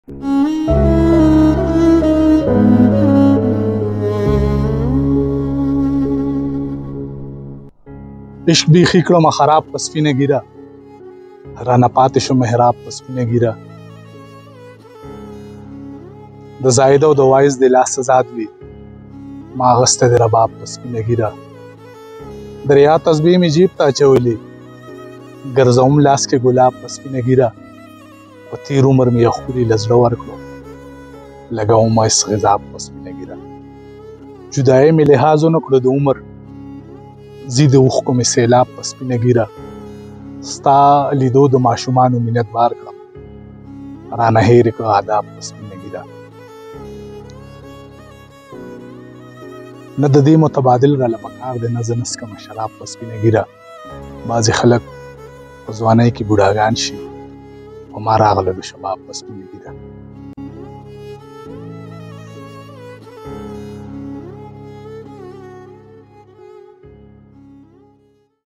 عشق بیخي کړم خراب په سپینه ګیره، رانه پاتې شو محراب په سپینه ګیره. د زاهد او د وایز د لاس زاد وي، ما اغسته د رباب په سپینه ګیره. دریا تسبیح مې جیب ته اچولې، ګرځوم لاس کې ګلاب په سپینه ګیره. په تیر عمر مې یو ښکلي له زړه ورکړو، لګوم عشق غذاب په سپینه ګیره. جدایۍ مې لحاظ ونه کړو د عمر، زی د اوښکو مې سیلاب په سپینه ګیره. ستا لیدو د ماشومانو مینت بار کړم، رانه هېرې کړه آداب په سپینه ګیره. نه د دې متبادل راله پکار دی، نه زه نه څښمه شراب په سپینه ګیره. بعضې خلک په ځوانۍ کې بوډاګان شي، په ما راغله د شباب په سپینه ګیره.